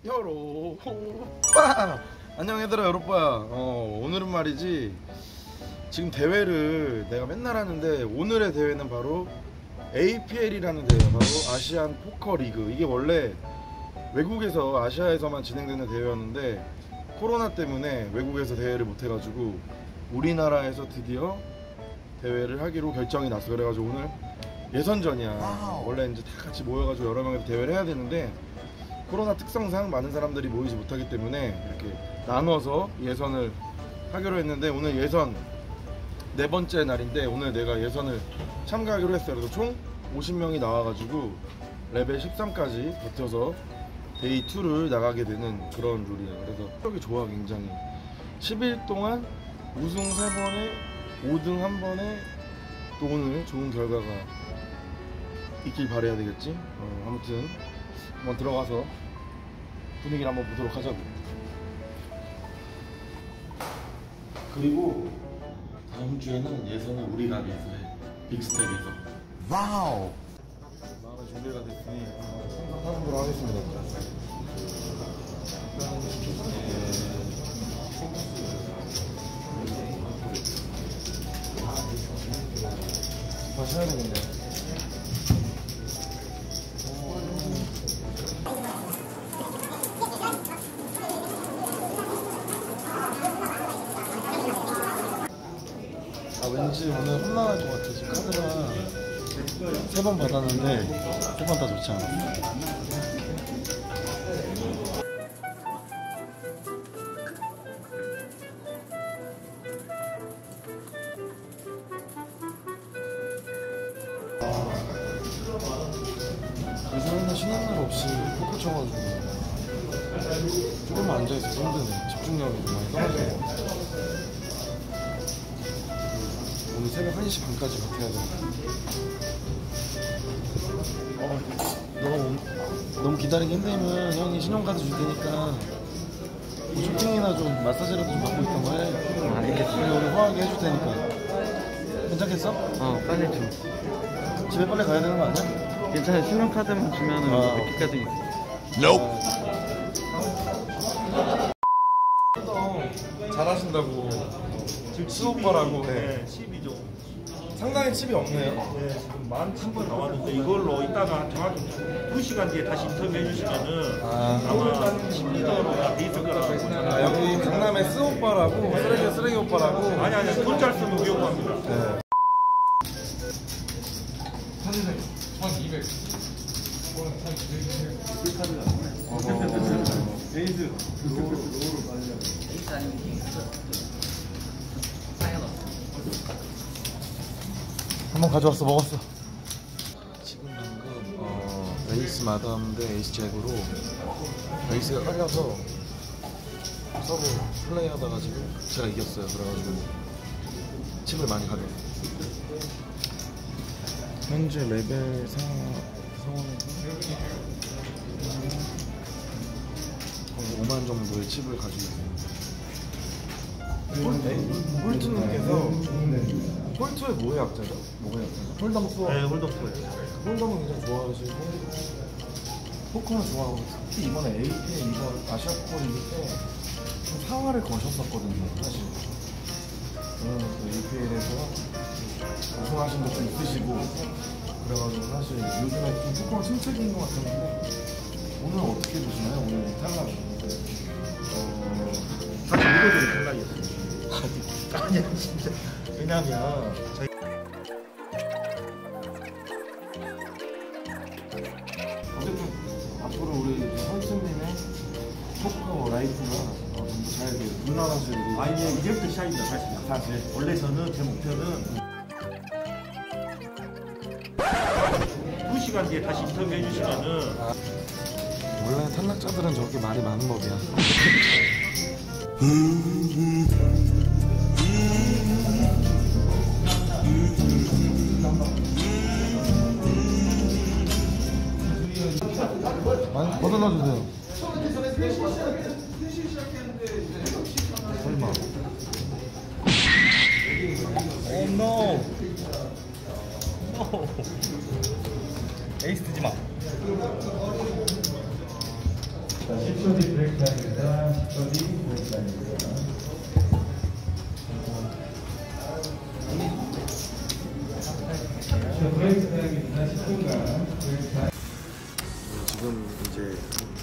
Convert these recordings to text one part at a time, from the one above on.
여로 오빠 안녕 얘들아. 여로빠야. 오늘은 말이지, 지금 대회를 내가 맨날 하는데 오늘의 대회는 바로 APL이라는 대회, 바로 아시안 포커 리그. 이게 원래 외국에서 아시아에서만 진행되는 대회였는데 코로나 때문에 외국에서 대회를 못 해가지고 우리나라에서 드디어 대회를 하기로 결정이 났어. 그래가지고 오늘 예선전이야. 원래 이제 다 같이 모여가지고 여러 명이서 대회를 해야 되는데 코로나 특성상 많은 사람들이 모이지 못하기 때문에 이렇게 나눠서 예선을 하기로 했는데, 오늘 예선 네 번째 날인데 오늘 내가 예선을 참가하기로 했어요. 그래서 총 50명이 나와가지고 레벨 13까지 버텨서 데이 2를 나가게 되는 그런 룰이에요. 그래서 여기 좋아. 굉장히 10일 동안 우승 3번에 5등 1번에 또 오늘 좋은 결과가 있길 바라야 되겠지. 아무튼 한번 들어가서 분위기를 한번 보도록 하자고. 그리고 다음 주에는 예선을 우리가 해서 해. 빅스텝에서. 와우. 마음의 준비가 됐으니 참석하도록 하겠습니다. 마셔야 되겠네. 왠지 오늘 혼나갈 것 같아. 지금 카드가 3번 받았는데 3번 다 좋지 않았어. 그래서 맨날 쉬는 날 없이 포크 쳐가지고 조금만 앉아있어서 힘드네. 집중력이 좀 많이 떨어지는 것 같아. 오늘 새벽 1시 반까지 버텨야 돼. 너무 기다리기 힘들면 형이 신용카드 줄 테니까 뭐 쇼핑이나 좀 마사지라도 좀 받고 있던 거 해. 알겠어. 우리 호하게 해줄 테니까. 괜찮겠어? 빨리 줘. 집에 빨리 가야 되는 거 아니야? 괜찮아. 신용카드만 주면은 늦게까지 있어. 잘하신다고. 지금 수오빠라고. 네, 칩이죠. 상당히 칩이 없네요. 네, 지금 11,000번 나왔는데 이걸로 이따가 정확히 2시간 뒤에 다시 인터뷰해 주시면은 아마 칩 리더로 다 돼 있을 거라고. 여기 강남에 스오빠라고, 쓰레기 오빠라고. 아니, 돈 잘 쓰는 우리 오빠입니다. 네. 에이즈. 한번 가져왔어. 먹었어. 지금 방금 에이스 마담 대 에이스 잭으로 에이스가 깔려서 서로 플레이하다가 지금 제가 이겼어요. 그래가지고 칩을 많이 가져왔어요. 현재 레벨 상황에서 5만 정도의 칩을 가지고 있어요. 홀트님께서 홀트의 뭐의 약자죠? 뭐의 약자죠? 홀덤4. 네, 홀덤4. 홀덤은 굉장히 좋아하시고 포커는 좋아하고, 특히 이번에 APL 이번 아시아 포커 리그 때 좀 상하를 거셨었거든요. 사실 그 APL에서 우승하신 것도 있으시고 그래가지고 사실 요즘에 좀 포커는 침체기인 것 같았는데 오늘 어떻게 보시나요? 오늘 탈락. 사실 이거들이 탈락이었어요. 아니야, 진짜. 왜냐면 저희 어쨌든 앞으로 우리 선수님의 포커 라이프가 잘 분란하실 일이 이제부터 시작입니다. 사실 원래 저는 제 목표는 2시간 뒤에 다시 인터뷰해 주시면은 원래 탈락자들은 저렇게 말이 많은 법이야. 많이 걷어놔주세요. 설마. Oh no. No. 에이스 뜨지 마. 10초 뒤 브레이크 타임입니다. 10초 뒤 브레이크 타임입니다. 브레이크 타임입니다. 10분간 브레이크 타임. 지금 이제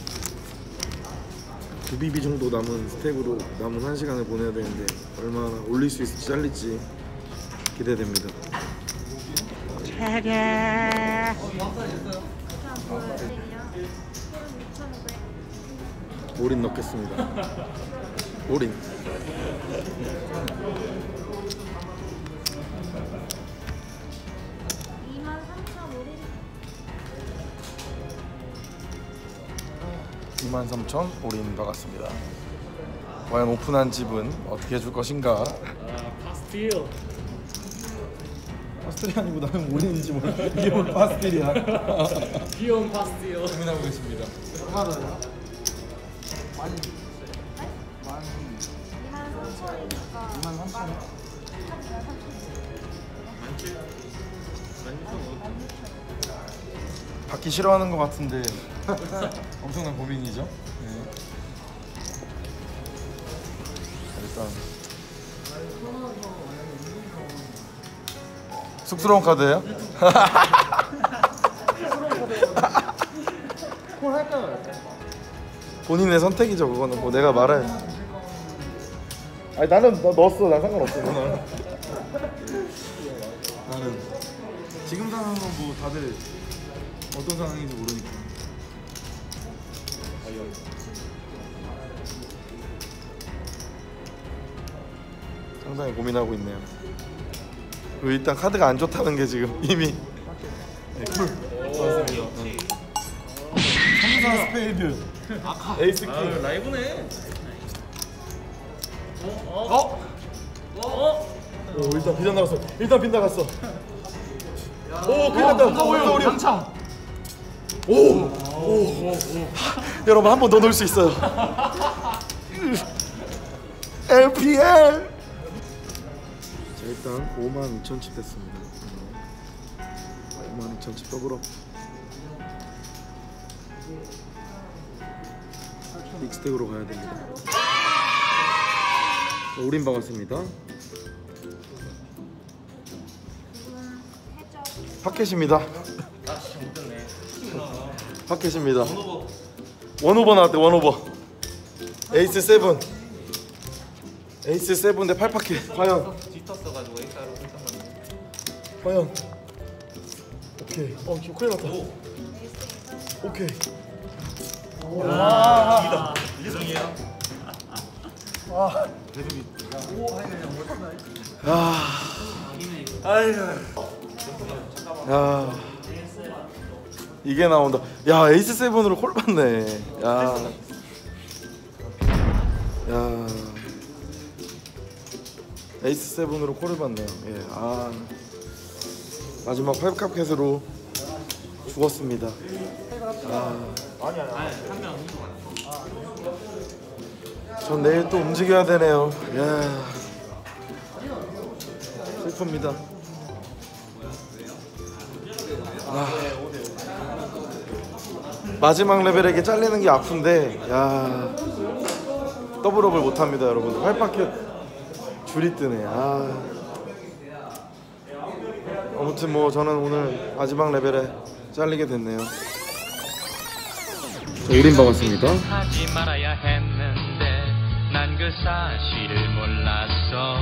2BB 정도 남은 스택으로 남은 1시간을 보내야 되는데 얼마나 올릴 수 있을지 잘릴지 기대됩니다. 올인 넣겠습니다. 올인. $2만 3천 올인 박았습니다. 과연 오픈한 집은 어떻게 해줄 것인가? 파스틸. 파스텔이 아니고 나는 올인인지 몰라. 이게 뭘 파스텔이야? 귀여운 파스틸. 고민하고 있습니다. 얼마나요? 23,000원? 받기 싫어하는 것 같은데 엄청난 고민이죠. 네. 일단 쑥스러운 카드예요? 본인의 선택이죠. 그거는 뭐 내가 말해. 아니 나는 넣었어. 난 상관없어. 나는 지금 상황은 뭐 다들 어떤 상황인지 모르니까. 상당히 고민하고 있네요. 그리고 일단 카드가 안 좋다는 게 지금 이미 네, 쿨 맞습니다. 3사 스페이드 에이스 킹. 라이브네. 오 일단 빈 나갔어. 일단 빈 나갔어. 오 끝났다. 우리 한참. 오. 여러분 한 번 더 넣을 수 있어요. LPL. 자 일단 52,000칩 됐습니다. 52,000칩 더블업. 빅스택으로 가야 됩니다. 올인 박았습니다. 파켓입니다. 파켓입니다. 원오버 나왔대. 원오버. 에이스 7. 에이스 7대 8파켓. 과연. 뒤떴어가지고 X로 과연. 오케이. 지금 큰일 났다. 오케이. 와. 이승이에요. 대중이. 야. 이게 나온다. 야 에이스 7으로 콜 받네. 야. 에이스 7으로 콜을 받네요. 예. 마지막 5캅켓으로 죽었습니다. 전 내일 또 움직여야 되네요. 야. 슬픕니다. 마지막 레벨에게 잘리는 게 아픈데 야 더블업을 못합니다 여러분. 8파켓 줄이 뜨네. 아무튼 뭐 저는 오늘 마지막 레벨에 잘리게 됐네요. 자, 올인 박았습니다. 하지 말아야 했는데 난 그 사실을 몰랐어.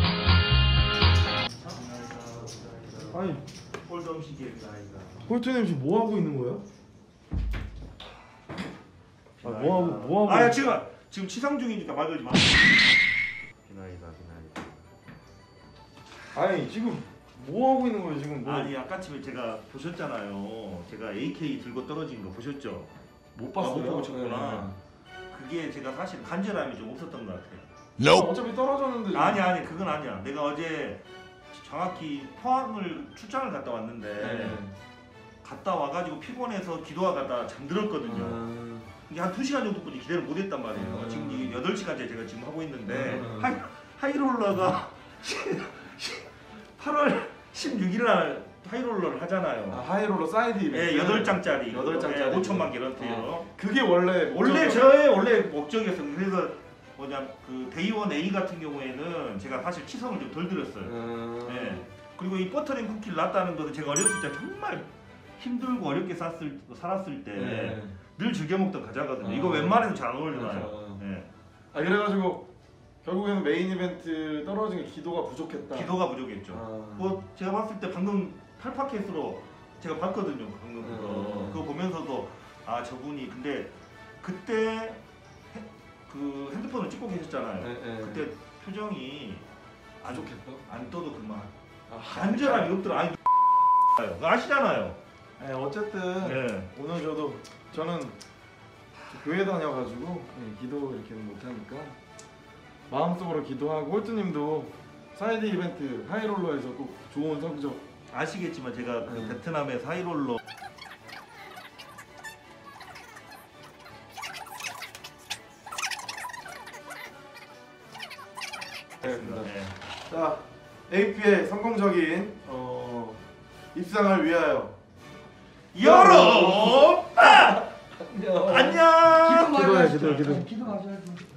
아니 홀덤 시계입니다. 이거. 홀트님 지금 뭐 하고 있는 거예요? 뭐 하고? 아야 지금 치상 중이니까 말 걸지 마. 비나이다. 아니 지금 뭐 하고 있는 거예요 지금? 아니 아까쯤에 제가 보셨잖아요. 제가 AK 들고 떨어진 거 보셨죠? 못 봤어요. 못 보고 쳤구나. 그게 제가 사실 간절함이 좀 없었던 것 같아요. 어차피 떨어졌는데. 아니 그건 아니야. 내가 어제 정확히 포항을 출장을 갔다 왔는데 갔다 와가지고 피곤해서 기도하다가 잠들었거든요. 이게 한 2시간 정도까지 기대를 못했단 말이에요. 지금 이게 8시간째 제가 지금 하고 있는데 하이롤러가 8월 16일 날 하이롤러를 하잖아요. 아, 하이롤러 사이드 이벤트. 예, 8장짜리. 8장짜리. 5천만 개런티요. 그게 원래 원래 저의 원래 목적이었어요. 그래서 뭐냐 그 데이원 A 같은 경우에는 제가 사실 치성을 좀 덜 들였어요. 예. 그리고 이 버터링 쿠키를 놨다는 것은 제가 어렸을 때 정말 힘들고 어렵게 살았을 때 늘 즐겨 먹던 과자거든요. 이거 웬만해도 잘 안 어울리나요? 예. 아 그래가지고 결국에는 메인 이벤트 떨어진 게 기도가 부족했다. 기도가 부족했죠. 뭐 제가 봤을 때 방금 8파켓으로 제가 봤거든요. 방금 그거 보면서도 아 저분이 근데 그때 그 핸드폰을 찍고 계셨잖아요. 그때 표정이 안 부족했다. 안 떠도 그만 간절함이 없더라. 아니 아시잖아요. 네, 어쨌든 오늘 저는 교회 다녀가지고 기도 이렇게는 못하니까 마음속으로 기도하고 홀트님도 사이드 이벤트 하이롤러에서 꼭 좋은 성적 아시겠지만 제가 그 베트남의 하이롤러 자 AP의 성공적인 입상을 위하여 열어 안녕. 기도해 기도 기도 마셔야지.